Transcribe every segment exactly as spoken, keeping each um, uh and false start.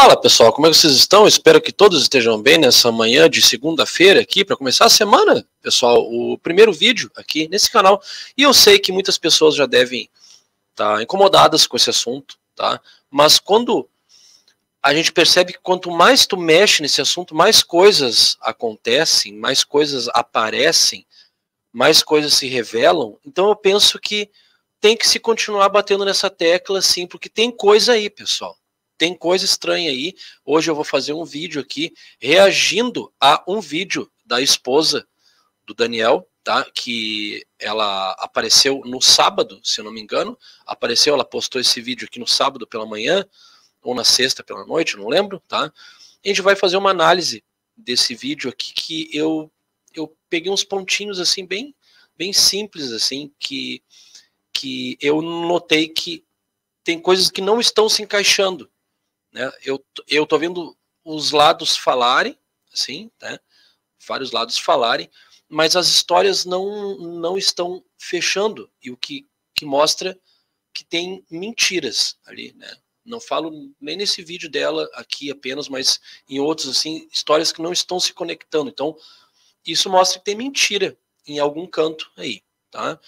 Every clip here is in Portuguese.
Fala pessoal, como é que vocês estão? Espero que todos estejam bem nessa manhã de segunda-feira aqui para começar a semana, pessoal. O primeiro vídeo aqui nesse canal. E eu sei que muitas pessoas já devem estar incomodadas com esse assunto, tá? Mas quando a gente percebe que quanto mais tu mexe nesse assunto, mais coisas acontecem, mais coisas aparecem, mais coisas se revelam. Então eu penso que tem que se continuar batendo nessa tecla, sim, porque tem coisa aí, pessoal. Tem coisa estranha aí. Hoje eu vou fazer um vídeo aqui reagindo a um vídeo da esposa do Daniel, tá? Que ela apareceu no sábado, se eu não me engano. Apareceu, ela postou esse vídeo aqui no sábado pela manhã ou na sexta pela noite, não lembro, tá? A gente vai fazer uma análise desse vídeo aqui que eu eu peguei uns pontinhos assim bem bem simples assim que que eu notei que tem coisas que não estão se encaixando. Né? Eu, eu tô vendo os lados falarem, assim, né? Vários lados falarem, mas as histórias não, não estão fechando, e o que, que mostra que tem mentiras ali, né? Não falo nem nesse vídeo dela aqui apenas, mas em outros, assim, histórias que não estão se conectando. Então, isso mostra que tem mentira em algum canto aí, tá?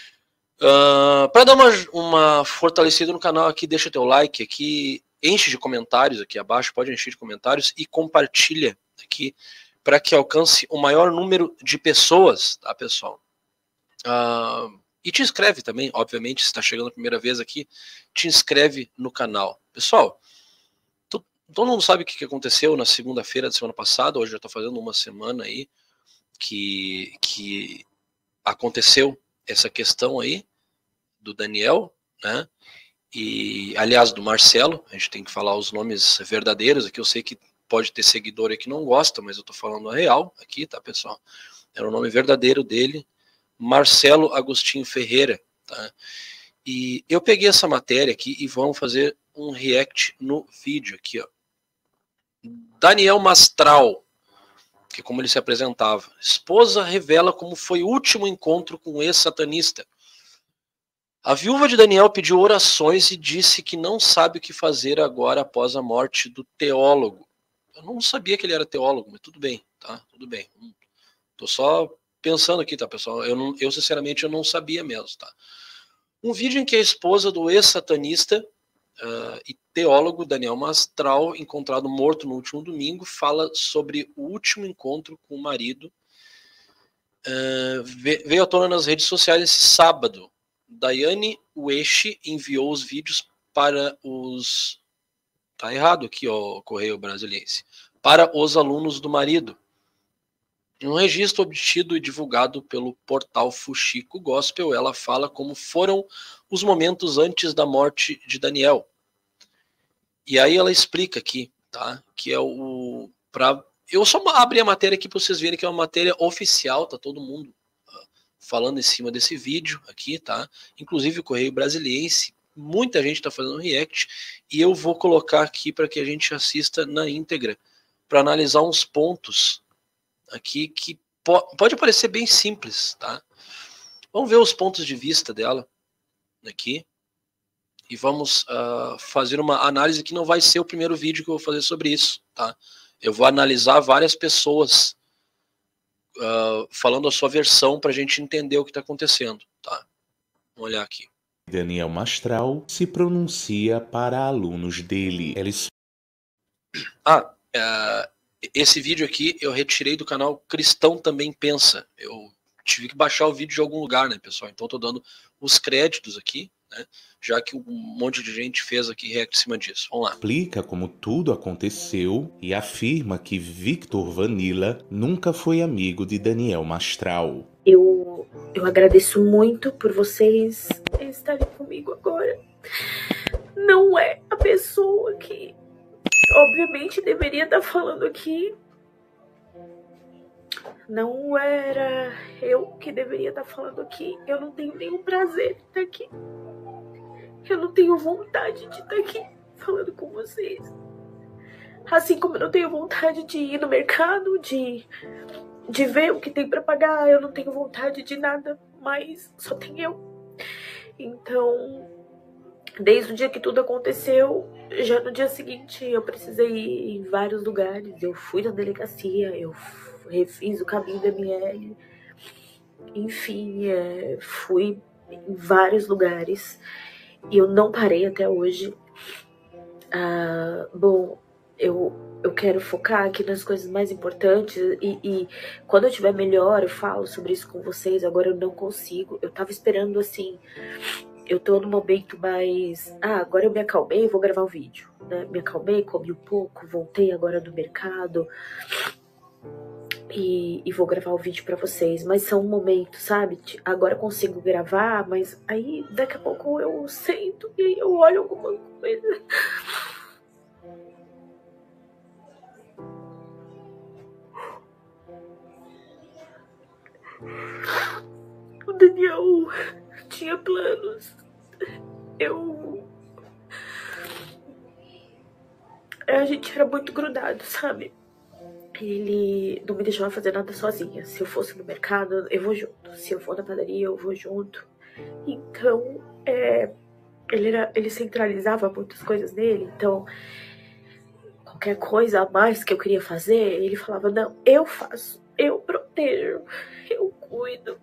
Uh, para dar uma, uma fortalecida no canal aqui, deixa teu like aqui, enche de comentários aqui abaixo, pode encher de comentários e compartilha aqui para que alcance o maior número de pessoas, tá, pessoal? Uh, e te inscreve também, obviamente, se está chegando a primeira vez aqui, te inscreve no canal. Pessoal, tu, todo mundo sabe o que aconteceu na segunda-feira da semana passada, hoje eu estou fazendo uma semana aí, que, que aconteceu essa questão aí do Daniel, né? E, aliás, do Marcelo, a gente tem que falar os nomes verdadeiros aqui. Eu sei que pode ter seguidor aí que não gosta, mas eu tô falando a real aqui, tá, pessoal? Era o nome verdadeiro dele, Marcelo Agostinho Ferreira, tá? E eu peguei essa matéria aqui e vamos fazer um react no vídeo aqui, ó. Daniel Mastral, que como ele se apresentava, esposa revela como foi o último encontro com o ex-satanista. A viúva de Daniel pediu orações e disse que não sabe o que fazer agora após a morte do teólogo. Eu não sabia que ele era teólogo, mas tudo bem, tá? Tudo bem. Tô só pensando aqui, tá, pessoal? Eu, não, eu sinceramente, eu não sabia mesmo, tá? Um vídeo em que a esposa do ex-satanista uh, e teólogo Daniel Mastral, encontrado morto no último domingo, fala sobre o último encontro com o marido. Uh, veio à tona nas redes sociais esse sábado. Daiane Ueshi enviou os vídeos para os... Tá errado aqui, ó, Correio Brasiliense. Para os alunos do marido. Em um registro obtido e divulgado pelo portal Fuxico Gospel, ela fala como foram os momentos antes da morte de Daniel. E aí ela explica aqui, tá? Que é o... Pra... Eu só abri a matéria aqui para vocês verem que é uma matéria oficial, tá todo mundo falando em cima desse vídeo aqui, tá? Inclusive o Correio Brasiliense, muita gente está fazendo react, e eu vou colocar aqui para que a gente assista na íntegra, para analisar uns pontos aqui que po pode parecer bem simples, tá? Vamos ver os pontos de vista dela aqui, e vamos uh, fazer uma análise que não vai ser o primeiro vídeo que eu vou fazer sobre isso, tá? Eu vou analisar várias pessoas Uh, falando a sua versão para a gente entender o que está acontecendo, tá? Vamos olhar aqui. Daniel Mastral se pronuncia para alunos dele. Eles... Ah, uh, esse vídeo aqui eu retirei do canal Cristão Também Pensa. Eu tive que baixar o vídeo de algum lugar, né, pessoal? Então estou dando os créditos aqui, né? Já que um monte de gente fez aqui react em cima disso. Vamos lá. Explica como tudo aconteceu e afirma que Victor Vanilla nunca foi amigo de Daniel Mastral. Eu, eu agradeço muito por vocês estarem comigo agora. Não é a pessoa que, obviamente, deveria estar falando aqui. Não era eu que deveria estar falando aqui. Eu não tenho nenhum prazer de estar aqui. Eu não tenho vontade de estar aqui falando com vocês. Assim como eu não tenho vontade de ir no mercado, de, de ver o que tem para pagar. Eu não tenho vontade de nada, mas só tem eu. Então, Desde o dia que tudo aconteceu, já no dia seguinte eu precisei ir em vários lugares. Eu fui na delegacia, eu refiz o caminho da M L, enfim, é, fui em vários lugares e eu não parei até hoje. Ah, bom, eu, eu quero focar aqui nas coisas mais importantes e, e quando eu estiver melhor eu falo sobre isso com vocês. Agora eu não consigo, eu tava esperando assim, eu tô no momento mais, ah, agora eu me acalmei e vou gravar o vídeo, né? Me acalmei, comi um pouco, voltei agora do mercado e, e vou gravar o vídeo pra vocês, mas são momentos, sabe? Agora eu consigo gravar, mas aí daqui a pouco eu sento e aí eu olho alguma coisa. O Daniel tinha planos. Eu... A gente era muito grudado, sabe? Ele não me deixava fazer nada sozinha. Se eu fosse no mercado, eu vou junto. Se eu for na padaria, eu vou junto. Então, é... ele, era... ele centralizava muitas coisas nele. Então, qualquer coisa a mais que eu queria fazer, ele falava, não, eu faço. Eu protejo. Eu cuido.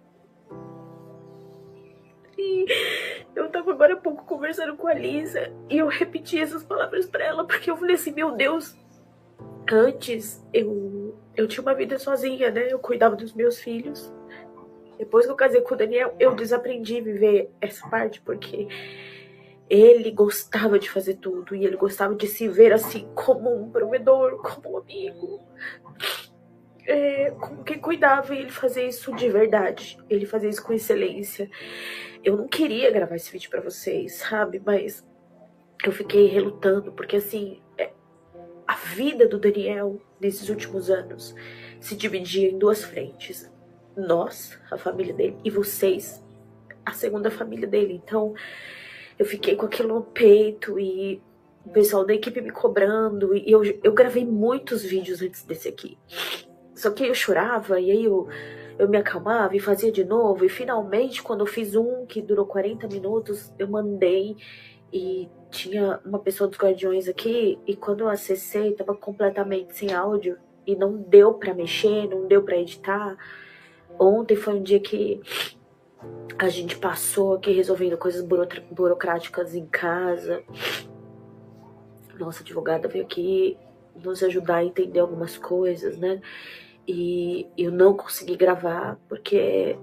E eu tava agora há pouco conversando com a Lisa e eu repeti essas palavras pra ela porque eu falei assim, meu Deus, antes eu, eu tinha uma vida sozinha, né? Eu cuidava dos meus filhos. Depois que eu casei com o Daniel, eu desaprendi a viver essa parte porque ele gostava de fazer tudo e ele gostava de se ver assim como um provedor, como um amigo. É, como quem cuidava, e ele fazia isso de verdade. Ele fazia isso com excelência. Eu não queria gravar esse vídeo pra vocês, sabe? Mas eu fiquei relutando, porque assim, é, a vida do Daniel nesses últimos anos se dividia em duas frentes. Nós, a família dele, e vocês, a segunda família dele. Então, eu fiquei com aquilo no peito e o pessoal da equipe me cobrando. E eu, eu gravei muitos vídeos antes desse aqui. Só que eu chorava e aí eu, eu me acalmava e fazia de novo. E finalmente, quando eu fiz um que durou quarenta minutos, eu mandei e tinha uma pessoa dos Guardiões aqui. E quando eu acessei, tava completamente sem áudio e não deu pra mexer, não deu pra editar. Ontem foi um dia que a gente passou aqui resolvendo coisas burocráticas em casa. Nossa advogada veio aqui nos ajudar a entender algumas coisas, né? E eu não consegui gravar, porque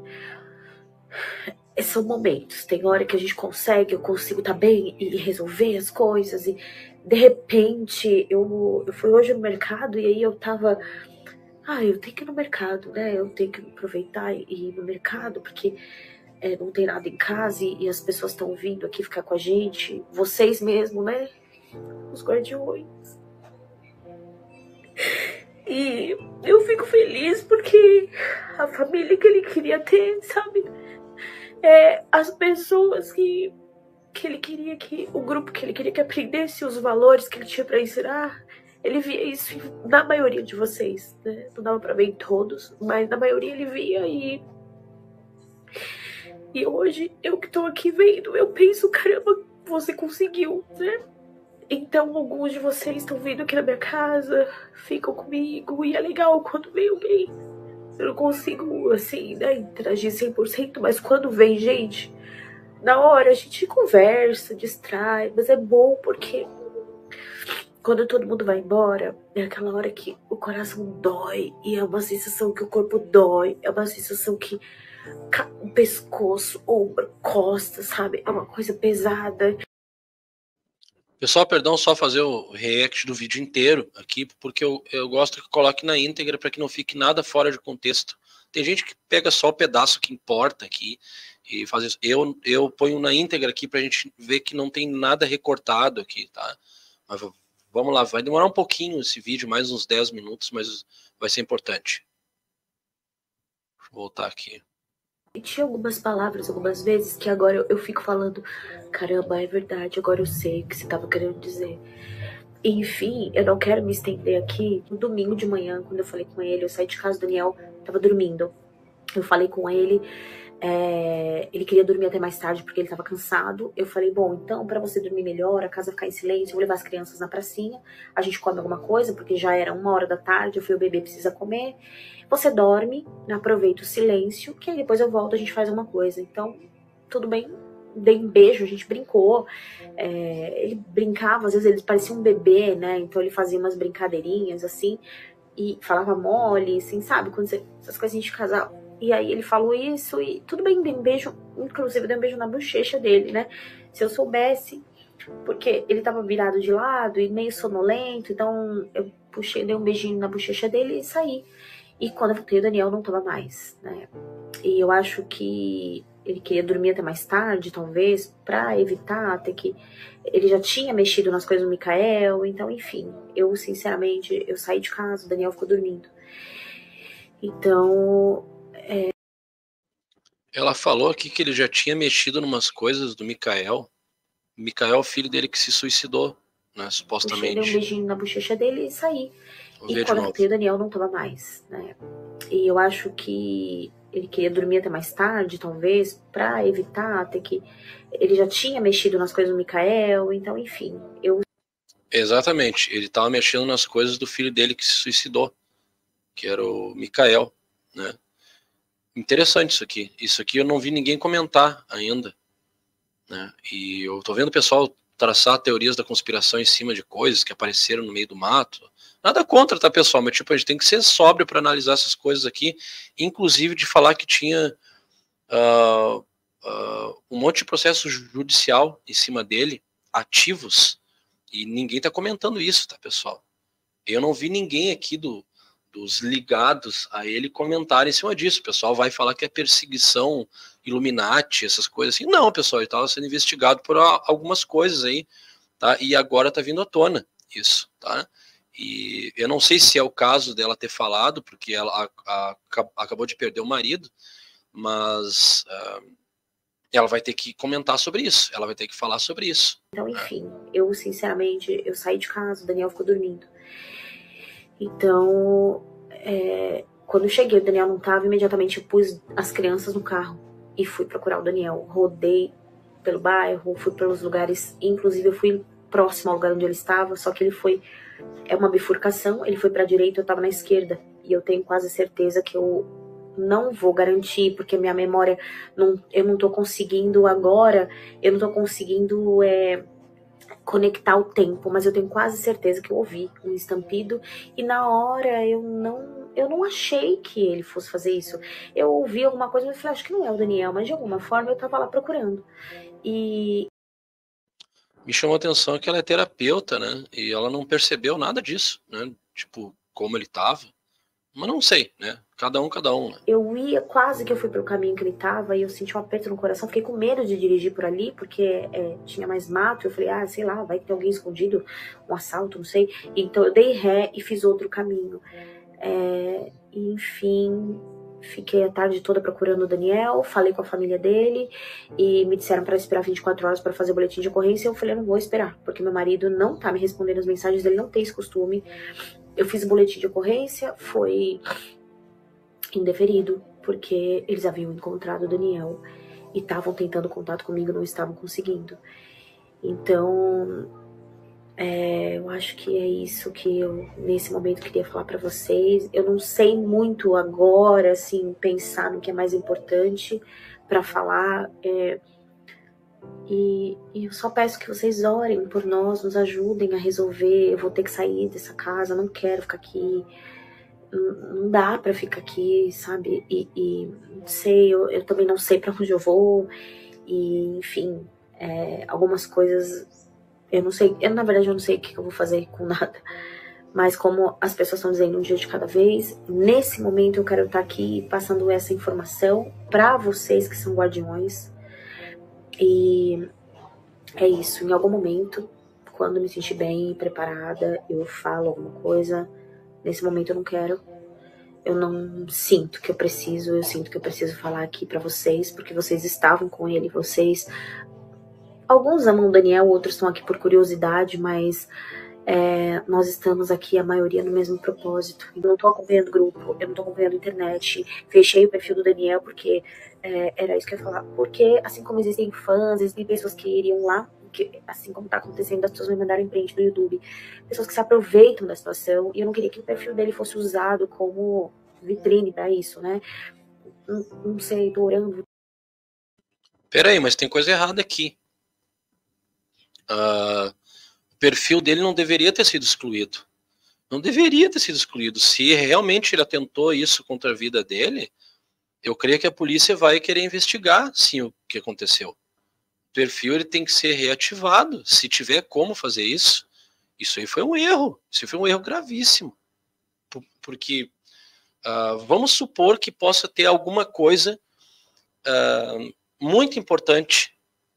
são momentos. Tem hora que a gente consegue, eu consigo estar bem e resolver as coisas. E de repente, eu, eu fui hoje no mercado e aí eu tava... Ah, eu tenho que ir no mercado, né? Eu tenho que aproveitar e ir no mercado, porque é, não tem nada em casa e, e as pessoas estão vindo aqui ficar com a gente. Vocês mesmo, né? Os Guardiões. E eu fico feliz porque a família que ele queria ter, sabe? É, as pessoas que, que ele queria que... O grupo que ele queria que aprendesse os valores que ele tinha pra ensinar. Ele via isso na maioria de vocês, né? Não dava pra ver em todos, mas na maioria ele via e... E hoje, eu que tô aqui vendo, eu penso, caramba, você conseguiu, né? Então, alguns de vocês estão vindo aqui na minha casa, ficam comigo, e é legal quando vem alguém. Eu não consigo, assim, né, interagir cem por cento, mas quando vem gente, na hora a gente conversa, distrai, mas é bom porque quando todo mundo vai embora, é aquela hora que o coração dói, e é uma sensação que o corpo dói, é uma sensação que o pescoço, ombro, costas, sabe? É uma coisa pesada. Pessoal, perdão, só fazer o react do vídeo inteiro aqui, porque eu, eu gosto que coloque na íntegra para que não fique nada fora de contexto. Tem gente que pega só o pedaço que importa aqui e faz isso. Eu, eu ponho na íntegra aqui para a gente ver que não tem nada recortado aqui, tá? Mas vamos lá, vai demorar um pouquinho esse vídeo, mais uns dez minutos, mas vai ser importante. Deixa eu voltar aqui. E tinha algumas palavras, algumas vezes, que agora eu, eu fico falando, caramba, é verdade, agora eu sei o que você estava querendo dizer. Enfim, eu não quero me estender aqui. No domingo de manhã, quando eu falei com ele, eu saí de casa, o Daniel tava dormindo. Eu falei com ele, É, ele queria dormir até mais tarde porque ele estava cansado. Eu falei, bom, então para você dormir melhor, a casa ficar em silêncio, eu vou levar as crianças na pracinha, a gente come alguma coisa, porque já era uma hora da tarde, eu falei, o bebê precisa comer. Você dorme, aproveita o silêncio, que aí depois eu volto, a gente faz alguma coisa. Então, tudo bem, dei um beijo, a gente brincou. É, ele brincava, às vezes ele parecia um bebê, né? Então ele fazia umas brincadeirinhas assim, e falava mole, assim, sabe? Quando você, essas coisinhas de casal. E aí ele falou isso e tudo bem, dei um beijo, inclusive dei um beijo na bochecha dele, né? Se eu soubesse, porque ele tava virado de lado e meio sonolento, então eu puxei, dei um beijinho na bochecha dele e saí. E quando eu voltei, o Daniel não tava mais, né? E eu acho que ele queria dormir até mais tarde, talvez, pra evitar ter que... Ele já tinha mexido nas coisas do Mikael, então, enfim. Eu, sinceramente, eu saí de casa, o Daniel ficou dormindo. Então... É... Ela falou aqui que ele já tinha mexido em umas coisas do Mikael. O Mikael é o filho dele que se suicidou, né, supostamente. Puxei, dei um beijinho na bochecha dele e saí. Vou E quando eu voltei, o Daniel não tava mais, né? E eu acho que ele queria dormir até mais tarde, talvez, pra evitar ter que... Ele já tinha mexido nas coisas do Mikael, então, enfim, eu... Exatamente, ele tava mexendo nas coisas do filho dele que se suicidou, que era o Mikael, né? Interessante isso aqui. Isso aqui eu não vi ninguém comentar ainda, né? E eu tô vendo o pessoal traçar teorias da conspiração em cima de coisas que apareceram no meio do mato. Nada contra, tá, pessoal? Mas tipo, a gente tem que ser sóbrio para analisar essas coisas aqui, inclusive de falar que tinha uh, uh, um monte de processo judicial em cima dele, ativos, e ninguém tá comentando isso, tá, pessoal? Eu não vi ninguém aqui do, dos ligados a ele comentar em cima disso. O pessoal vai falar que é perseguição Illuminati, essas coisas assim. Não, pessoal, ele estava sendo investigado por algumas coisas aí, tá? E agora tá vindo à tona isso, tá? E eu não sei se é o caso dela ter falado, porque ela a, a, acabou de perder o marido, mas uh, ela vai ter que comentar sobre isso, ela vai ter que falar sobre isso. Então, enfim, eu sinceramente, eu saí de casa, o Daniel ficou dormindo. Então, é, quando eu cheguei, o Daniel não tava, imediatamente eu pus as crianças no carro e fui procurar o Daniel. Rodei pelo bairro, fui pelos lugares, inclusive eu fui próximo ao lugar onde ele estava, só que ele foi, é uma bifurcação, ele foi pra direita, eu tava na esquerda, e eu tenho quase certeza que eu não vou garantir, porque minha memória, não, eu não tô conseguindo agora, eu não tô conseguindo é, conectar o tempo, mas eu tenho quase certeza que eu ouvi um estampido, e na hora eu não, eu não achei que ele fosse fazer isso. Eu ouvi alguma coisa, mas falei, acho que não é o Daniel, mas de alguma forma eu tava lá procurando. E me chamou a atenção que ela é terapeuta, né? E ela não percebeu nada disso, né? Tipo, como ele tava. Mas não sei, né? Cada um, cada um, né? Eu ia, quase que eu fui pelo caminho que ele tava, e eu senti um aperto no coração, fiquei com medo de dirigir por ali, porque é, tinha mais mato, eu falei, ah, sei lá, vai ter alguém escondido, um assalto, não sei. Então eu dei ré e fiz outro caminho. É, enfim, fiquei a tarde toda procurando o Daniel, falei com a família dele, e me disseram para esperar vinte e quatro horas para fazer o boletim de ocorrência, e eu falei, eu não vou esperar, porque meu marido não tá me respondendo as mensagens, ele não tem esse costume. Eu fiz o boletim de ocorrência, foi indeferido, porque eles haviam encontrado o Daniel e estavam tentando contato comigo, não estavam conseguindo. Então, é, eu acho que é isso que eu, nesse momento, queria falar pra vocês. Eu não sei muito agora, assim, pensar no que é mais importante pra falar, é, e, e eu só peço que vocês orem por nós, nos ajudem a resolver. Eu vou ter que sair dessa casa, não quero ficar aqui, não, não dá pra ficar aqui, sabe? E, e não sei, eu, eu também não sei pra onde eu vou, e enfim, é, algumas coisas, eu não sei, eu na verdade eu não sei o que eu vou fazer com nada, mas como as pessoas estão dizendo, um dia de cada vez, nesse momento eu quero estar aqui passando essa informação pra vocês que são guardiões. E é isso, em algum momento, quando me sentir bem, preparada, eu falo alguma coisa. Nesse momento eu não quero, eu não sinto que eu preciso, eu sinto que eu preciso falar aqui pra vocês, porque vocês estavam com ele, vocês... Alguns amam o Daniel, outros estão aqui por curiosidade, mas É, nós estamos aqui, a maioria, no mesmo propósito. Eu não tô acompanhando o grupo, eu não tô acompanhando a internet. Fechei o perfil do Daniel porque é, era isso que eu ia falar. Porque, assim como existem fãs, existem pessoas que iriam lá, que, assim como tá acontecendo, as pessoas me mandaram print do YouTube, pessoas que se aproveitam da situação, e eu não queria que o perfil dele fosse usado como vitrine pra isso, né? Não, não sei, tô orando. Peraí, mas tem coisa errada aqui. Uh, o perfil dele não deveria ter sido excluído. Não deveria ter sido excluído. Se realmente ele atentou isso contra a vida dele, eu creio que a polícia vai querer investigar, sim, o que aconteceu. O perfil ele tem que ser reativado, se tiver como fazer isso. Isso aí foi um erro. Isso foi um erro gravíssimo. Porque uh, vamos supor que possa ter alguma coisa uh, muito importante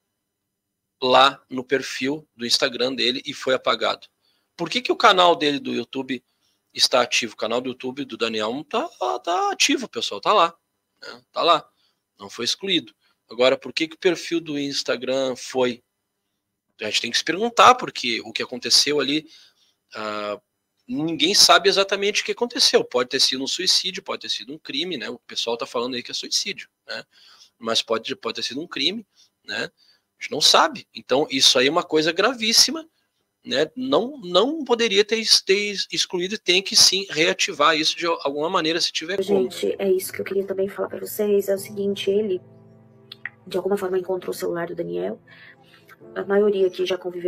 lá no perfil do Instagram dele e foi apagado. Por que, que o canal dele do YouTube está ativo? O canal do YouTube do Daniel está tá ativo, pessoal, tá lá. Né? Tá lá. Não foi excluído. Agora, por que, que o perfil do Instagram foi? A gente tem que se perguntar, porque o que aconteceu ali, uh, ninguém sabe exatamente o que aconteceu. Pode ter sido um suicídio, pode ter sido um crime, né? O pessoal está falando aí que é suicídio, né? Mas pode, pode ter sido um crime, né? A gente não sabe. Então, isso aí é uma coisa gravíssima, né? Não, não poderia ter, ter excluído e tem que sim reativar isso de alguma maneira, se tiver como. Gente, é isso que eu queria também falar para vocês. É o seguinte, ele, de alguma forma, encontrou o celular do Daniel. A maioria aqui já conviveu.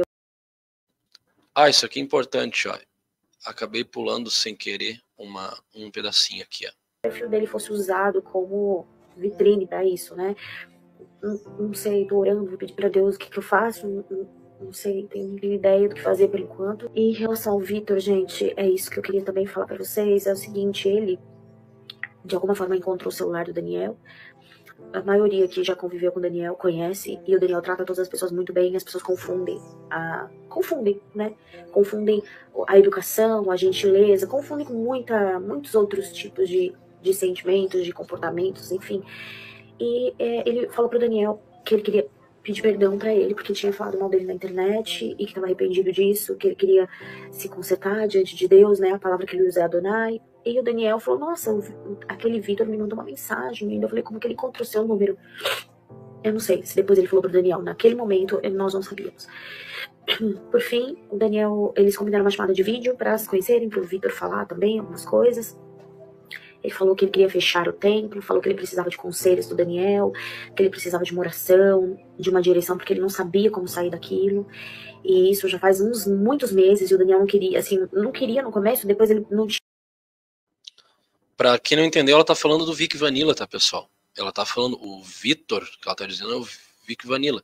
Ah, isso aqui é importante, ó. Acabei pulando sem querer uma, um pedacinho aqui, ó. O perfil dele fosse usado como vitrine para isso, né? Não, não sei, tô orando, vou pedir pra Deus o que, que eu faço. Não, não sei, tenho ideia do que fazer por enquanto. E em relação ao Vitor, gente, é isso que eu queria também falar pra vocês. É o seguinte, ele, de alguma forma, encontrou o celular do Daniel. A maioria aqui já conviveu com o Daniel, conhece. E o Daniel trata todas as pessoas muito bem. As pessoas confundem, a, confundem, né? Confundem a educação, a gentileza. Confundem com muita, muitos outros tipos de, de sentimentos, de comportamentos, enfim. E é, ele falou pro Daniel que ele queria pedir perdão pra ele, porque tinha falado mal dele na internet e que estava arrependido disso, que ele queria se consertar diante de Deus, né? A palavra que ele usa é Adonai. E o Daniel falou, nossa, aquele Vitor me mandou uma mensagem. E ainda eu falei, como que ele encontrou seu número? Eu não sei se depois ele falou pro Daniel. Naquele momento, nós não sabíamos. Por fim, o Daniel, eles combinaram uma chamada de vídeo pra se conhecerem, pro Vitor falar também algumas coisas. Ele falou que ele queria fechar o templo, falou que ele precisava de conselhos do Daniel, que ele precisava de uma oração, de uma direção, porque ele não sabia como sair daquilo. E isso já faz uns muitos meses, e o Daniel não queria, assim, não queria no começo, depois ele não tinha. Pra quem não entendeu, ela tá falando do Vic Vanilla, tá, pessoal? Ela tá falando, o Vitor, que ela tá dizendo é o Vic Vanilla.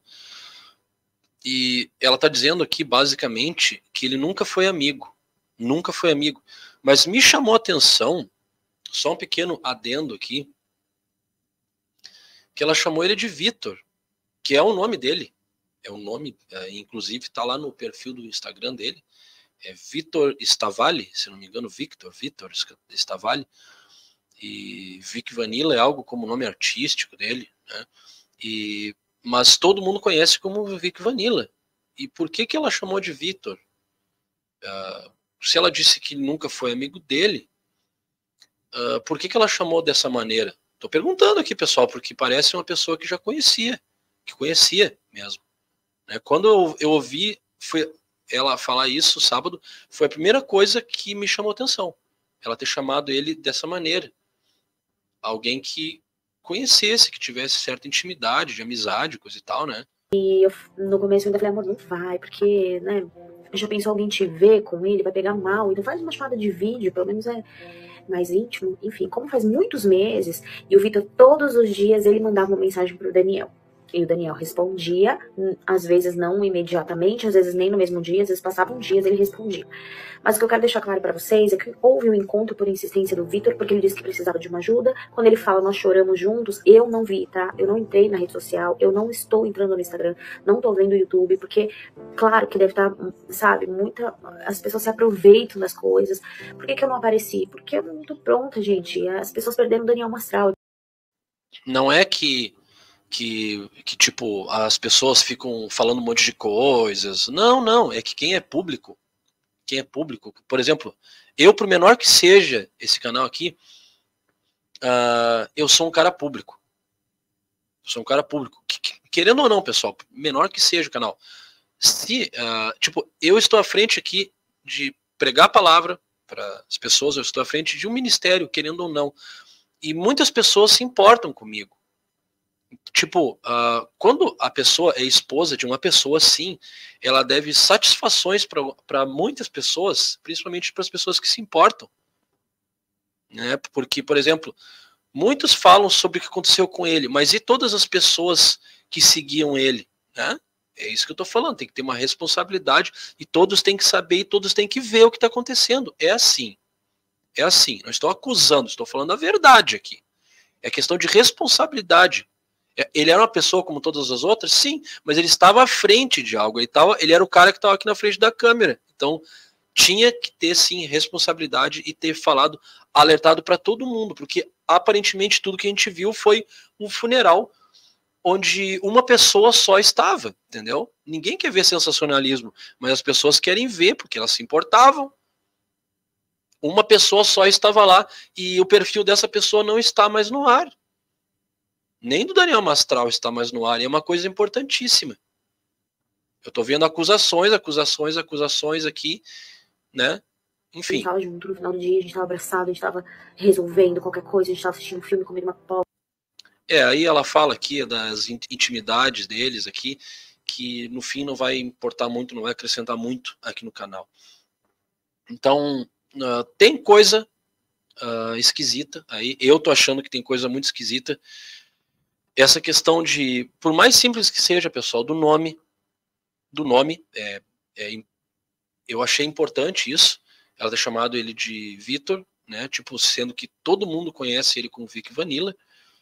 E ela tá dizendo aqui, basicamente, que ele nunca foi amigo. Nunca foi amigo. Mas me chamou a atenção, só um pequeno adendo aqui, que ela chamou ele de Vitor, que é o nome dele. É o nome, é, inclusive tá lá no perfil do Instagram dele. É Vitor Stavali, se não me engano, Victor, Vitor Stavali. E Vic Vanilla é algo como nome artístico dele, né? E, mas todo mundo conhece como Vic Vanilla. E por que que ela chamou de Vitor? Uh, se ela disse que nunca foi amigo dele, Uh, por que que ela chamou dessa maneira? Tô perguntando aqui, pessoal, porque parece uma pessoa que já conhecia, que conhecia mesmo. Né? Quando eu, eu ouvi foi ela falar isso sábado, foi a primeira coisa que me chamou atenção. Ela ter chamado ele dessa maneira. Alguém que conhecesse, que tivesse certa intimidade, de amizade, coisa e tal, né? E eu, no começo eu ainda falei, amor, não vai, porque, né, já pensou alguém te ver com ele, vai pegar mal, então faz uma chamada de vídeo, pelo menos é mais íntimo, enfim, como faz muitos meses, e o Vitor todos os dias ele mandava uma mensagem pro Daniel, e o Daniel respondia, às vezes não imediatamente, às vezes nem no mesmo dia, às vezes passavam dias ele respondia. Mas o que eu quero deixar claro pra vocês é que houve um encontro por insistência do Vitor, porque ele disse que precisava de uma ajuda. Quando ele fala, nós choramos juntos, eu não vi, tá? Eu não entrei na rede social, eu não estou entrando no Instagram, não tô vendo o YouTube, porque, claro que deve estar, sabe, muita... As pessoas se aproveitam das coisas. Por que que eu não apareci? Porque eu não tô pronta, gente. As pessoas perderam o Daniel Mastral. Não é que... Que, que, tipo, as pessoas ficam falando um monte de coisas. Não, não, é que quem é público, quem é público. Por exemplo, eu, por menor que seja esse canal aqui, uh, eu sou um cara público. Eu sou um cara público. Querendo ou não, pessoal, menor que seja o canal. Se, uh, tipo, eu estou à frente aqui de pregar a palavra para as pessoas, eu estou à frente de um ministério, querendo ou não. E muitas pessoas se importam comigo. Tipo, uh, quando a pessoa é esposa de uma pessoa, sim, ela deve satisfações para muitas pessoas, principalmente para as pessoas que se importam. Né? Porque, por exemplo, muitos falam sobre o que aconteceu com ele, mas e todas as pessoas que seguiam ele? Né? É isso que eu estou falando, tem que ter uma responsabilidade e todos têm que saber e todos têm que ver o que está acontecendo. É assim. É assim. Não estou acusando, estou falando a verdade aqui. É questão de responsabilidade. Ele era uma pessoa como todas as outras? Sim, mas ele estava à frente de algo. Ele, tava, ele era o cara que estava aqui na frente da câmera. Então, tinha que ter, sim, responsabilidade e ter falado, alertado para todo mundo, porque aparentemente tudo que a gente viu foi um funeral onde uma pessoa só estava, entendeu? Ninguém quer ver sensacionalismo, mas as pessoas querem ver, porque elas se importavam. Uma pessoa só estava lá e o perfil dessa pessoa não está mais no ar. Nem do Daniel Mastral está mais no ar, e é uma coisa importantíssima. Eu estou vendo acusações, acusações, acusações aqui, né? Enfim. A gente estava junto no final do dia, a gente estava abraçado, a gente estava resolvendo qualquer coisa, a gente estava assistindo um filme, comendo uma pipoca. É, aí ela fala aqui das intimidades deles aqui, que no fim não vai importar muito, não vai acrescentar muito aqui no canal. Então, uh, tem coisa uh, esquisita aí, eu tô achando que tem coisa muito esquisita. Essa questão de, por mais simples que seja, pessoal, do nome, do nome, é, é, eu achei importante isso, ela ter chamado ele de Vitor, né, tipo, sendo que todo mundo conhece ele como Vic Vanilla.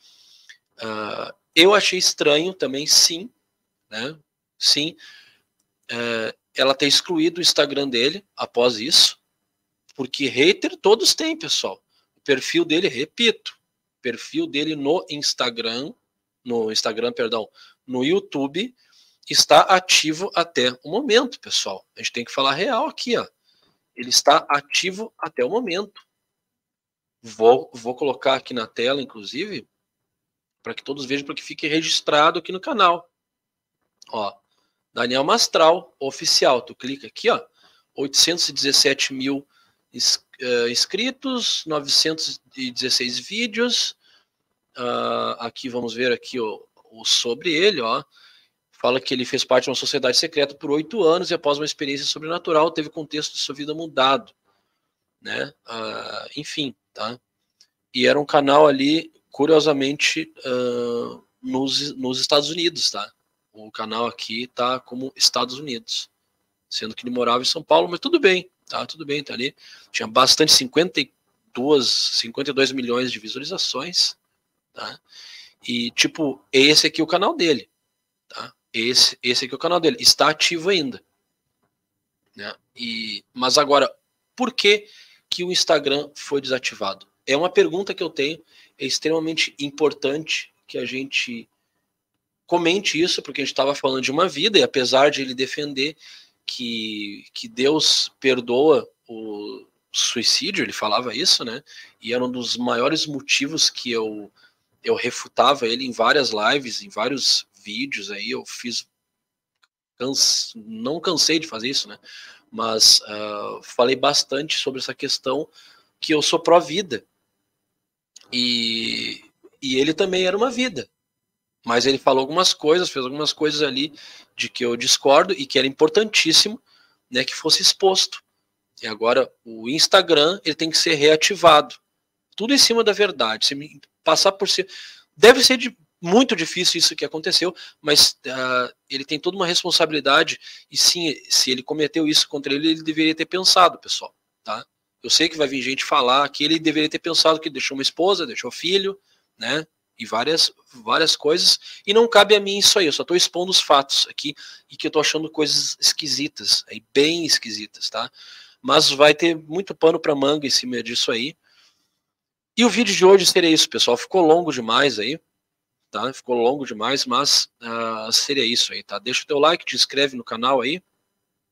Uh, eu achei estranho também, sim, né, sim, uh, ela ter excluído o Instagram dele após isso, porque hater todos têm, pessoal. O perfil dele, repito, o perfil dele no Instagram, no Instagram, perdão, no YouTube, está ativo até o momento, pessoal. A gente tem que falar real aqui, ó. Ele está ativo até o momento. Vou, vou colocar aqui na tela, inclusive, para que todos vejam, para que fique registrado aqui no canal. Ó, Daniel Mastral, oficial. Tu clica aqui, ó, oitocentos e dezessete mil inscritos, novecentos e dezesseis vídeos. Uh, aqui vamos ver aqui o, o sobre ele, ó. Fala que ele fez parte de uma sociedade secreta por oito anos e após uma experiência sobrenatural teve o contexto de sua vida mudado, né? Uh, enfim, tá? E era um canal ali, curiosamente, uh, nos, nos Estados Unidos, tá? O canal aqui tá como Estados Unidos, sendo que ele morava em São Paulo, mas tudo bem, tá? Tudo bem, tá ali. Tinha bastante, cinquenta e dois milhões de visualizações, tá? E, tipo, esse aqui é o canal dele, tá? Esse, esse aqui é o canal dele, está ativo ainda, né? E, mas agora, por que que o Instagram foi desativado? É uma pergunta que eu tenho, é extremamente importante que a gente comente isso, porque a gente estava falando de uma vida, e apesar de ele defender que, que Deus perdoa o suicídio, ele falava isso, né? E era um dos maiores motivos que eu eu refutava ele em várias lives, em vários vídeos aí, eu fiz, canse, não cansei de fazer isso, né, mas uh, falei bastante sobre essa questão que eu sou pró-vida, e, e ele também era uma vida, mas ele falou algumas coisas, fez algumas coisas ali de que eu discordo e que era importantíssimo, né, que fosse exposto, e agora o Instagram ele tem que ser reativado, tudo em cima da verdade, se me passar por ser, deve ser de, muito difícil isso que aconteceu, mas uh, ele tem toda uma responsabilidade, e sim, se ele cometeu isso contra ele, ele deveria ter pensado, pessoal, tá? Eu sei que vai vir gente falar que ele deveria ter pensado que deixou uma esposa, deixou filho, né, e várias, várias coisas, e não cabe a mim isso aí, eu só estou expondo os fatos aqui, e que eu estou achando coisas esquisitas, aí, bem esquisitas, tá? Mas vai ter muito pano para manga em cima disso aí. E o vídeo de hoje seria isso, pessoal. Ficou longo demais aí, tá? Ficou longo demais, mas uh, seria isso aí, tá? Deixa o teu like, te inscreve no canal aí,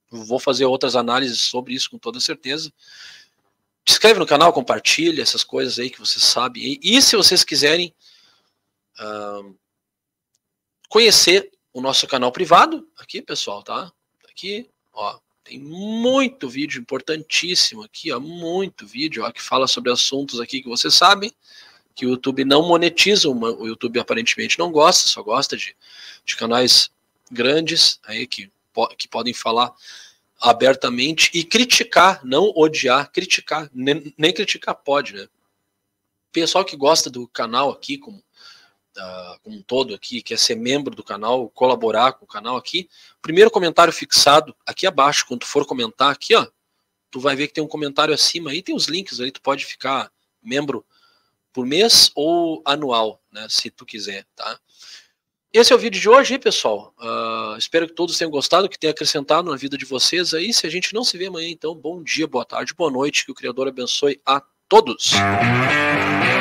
Vou fazer outras análises sobre isso com toda certeza. Se inscreve no canal, compartilha essas coisas aí que vocês sabem. E, e se vocês quiserem uh, conhecer o nosso canal privado, aqui, pessoal, tá? Aqui, ó, tem muito vídeo importantíssimo aqui, ó, muito vídeo, ó, que fala sobre assuntos aqui que vocês sabem, que o YouTube não monetiza, o YouTube aparentemente não gosta, só gosta de, de canais grandes aí que que podem falar abertamente e criticar, não odiar, criticar, nem, nem criticar pode, né? Pessoal que gosta do canal aqui, como, uh, como um todo aqui, quer ser membro do canal, colaborar com o canal aqui, primeiro comentário fixado aqui abaixo, quando tu for comentar aqui, ó, tu vai ver que tem um comentário acima aí, tem os links ali, tu pode ficar membro por mês ou anual, né, se tu quiser, tá? Esse é o vídeo de hoje, hein, pessoal? Uh, espero que todos tenham gostado, que tenha acrescentado na vida de vocês aí. Se a gente não se vê amanhã, então, bom dia, boa tarde, boa noite. Que o Criador abençoe a todos.